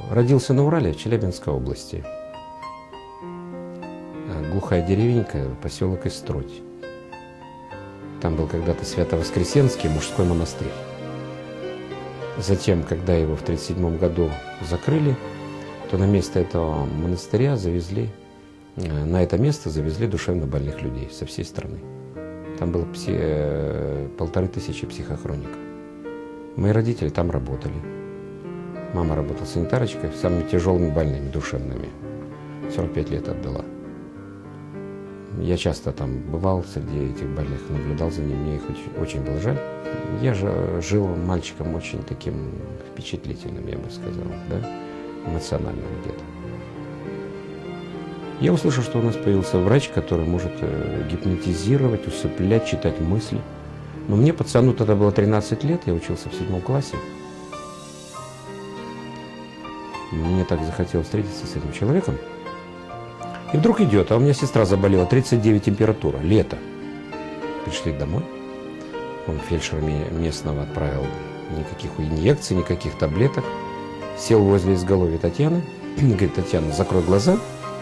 Родился на Урале, в Челябинской области. Глухая деревенька, поселок Иструть. Там был когда-то Свято-Воскресенский мужской монастырь. Затем, когда его в 1937 году закрыли, то на место этого монастыря завезли душевнобольных людей со всей страны. Там было 1500 психохроников. Мои родители там работали. Мама работала санитарочкой, самыми тяжелыми больными, душевными. 45 лет отдала. Я часто там бывал среди этих больных, наблюдал за ними, мне их очень было жаль. Я же жил мальчиком очень таким впечатлительным, я бы сказал, да? Эмоциональным где-то. Я услышал, что у нас появился врач, который может гипнотизировать, усыплять, читать мысли. Но мне, пацану, тогда было 13 лет, я учился в 7 классе. Мне так захотелось встретиться с этим человеком. И вдруг идет, а у меня сестра заболела, 39 температура, лето. Пришли домой. Он фельдшер местного отправил, никаких инъекций, никаких таблеток. Сел возле изголовья Татьяны. Говорит: Татьяна, закрой глаза.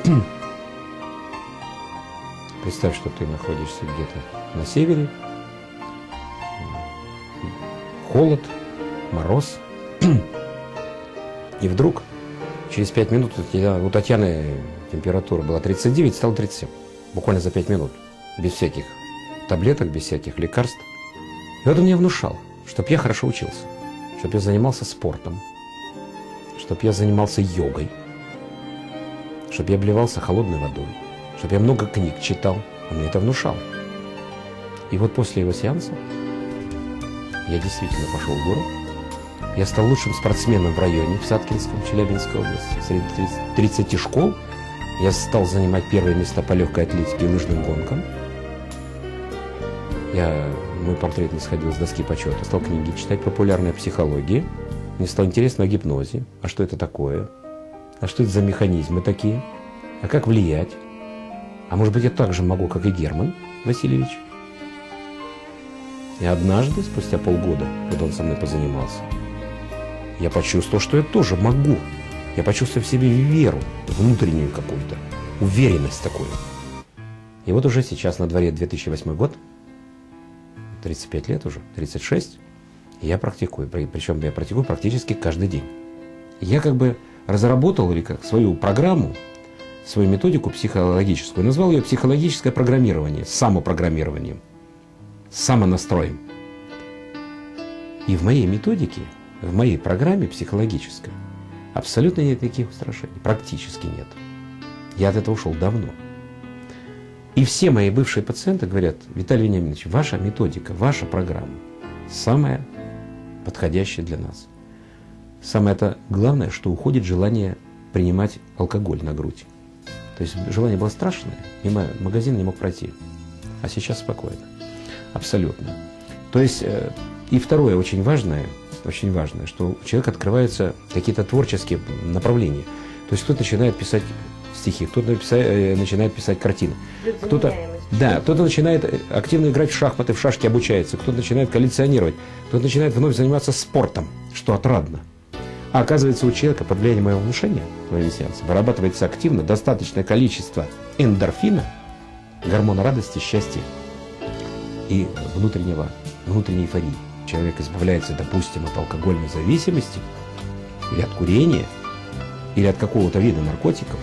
Представь, что ты находишься где-то на севере. Холод, мороз. И вдруг, через 5 минут, у Татьяны температура была 39, стала 37. Буквально за 5 минут. Без всяких таблеток, без всяких лекарств. И вот он мне внушал, чтобы я хорошо учился, чтобы я занимался спортом, чтобы я занимался йогой, чтобы я обливался холодной водой, чтобы я много книг читал. Он мне это внушал. И вот после его сеанса я действительно пошел в гору. Я стал лучшим спортсменом в районе, в Саткинском, Челябинской области. Среди 30 школ я стал занимать первые места по легкой атлетике и лыжным гонкам. Мой портрет не сходил с доски почета. Стал книги читать, популярной психологии. Мне стало интересно о гипнозе. А что это такое? А что это за механизмы такие? А как влиять? А может быть, я так же могу, как и Герман Васильевич? И однажды, спустя полгода, когда он со мной позанимался, я почувствовал, что я тоже могу. Я почувствовал в себе веру, внутреннюю какую-то, уверенность такую. И вот уже сейчас на дворе 2008 год, 35 лет уже, 36, и я практикую. Причем я практикую практически каждый день. Я как бы разработал свою программу, свою методику психологическую, назвал ее психологическое программирование, самопрограммированием, самонастроем. И в моей методике, в моей программе психологической абсолютно нет никаких устрашений, практически нет. Я от этого ушел давно. И все мои бывшие пациенты говорят: Виталий Вениаминович, ваша методика, ваша программа самая подходящая для нас. Самое главное, что уходит желание принимать алкоголь на грудь. То есть желание было страшное, мимо магазина не мог пройти. А сейчас спокойно. Абсолютно. То есть, и второе очень важное, что у человека открываются какие-то творческие направления. То есть кто-то начинает писать стихи, кто-то начинает писать картины. Кто-то начинает активно играть в шахматы, в шашки обучается, кто-то начинает коллекционировать, кто-то начинает вновь заниматься спортом, что отрадно. А оказывается, у человека под влиянием моего внушения, моего сеанса, вырабатывается активно достаточное количество эндорфина, гормона радости, счастья и внутренней эйфории. Человек избавляется, допустим, от алкогольной зависимости, или от курения, или от какого-то вида наркотиков,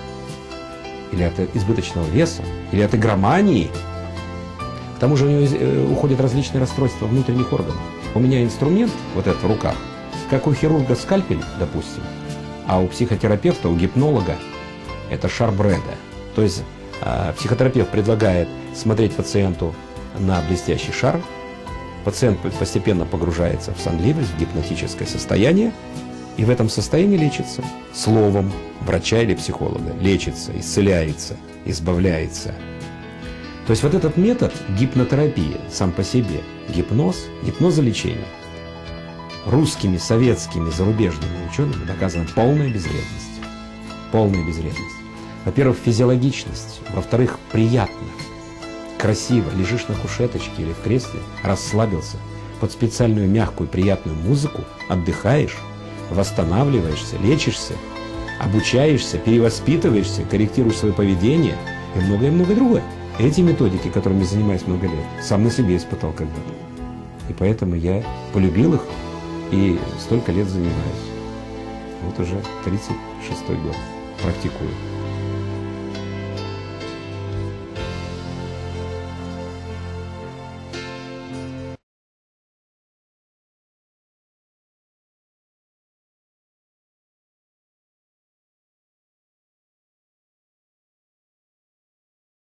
или от избыточного веса, или от игромании. К тому же у него уходят различные расстройства внутренних органов. У меня инструмент вот этот в руках, как у хирурга скальпель, допустим, а у психотерапевта, у гипнолога это шар Брэда. То есть психотерапевт предлагает смотреть пациенту на блестящий шар, пациент постепенно погружается в сонливость, в гипнотическое состояние, и в этом состоянии лечится словом врача или психолога. Лечится, исцеляется, избавляется. То есть вот этот метод гипнотерапии сам по себе, гипнозолечение, русскими, советскими, зарубежными учеными доказана полная безвредность. Полная безвредность. Во-первых, физиологичность. Во-вторых, приятно, красиво. Лежишь на кушеточке или в кресле, расслабился, под специальную мягкую приятную музыку, отдыхаешь, восстанавливаешься, лечишься, обучаешься, перевоспитываешься, корректируешь свое поведение и многое-многое другое. Эти методики, которыми занимаюсь много лет, сам на себе испытал когда-то. И поэтому я полюбил их и столько лет занимаюсь. Вот уже 36-й год практикую.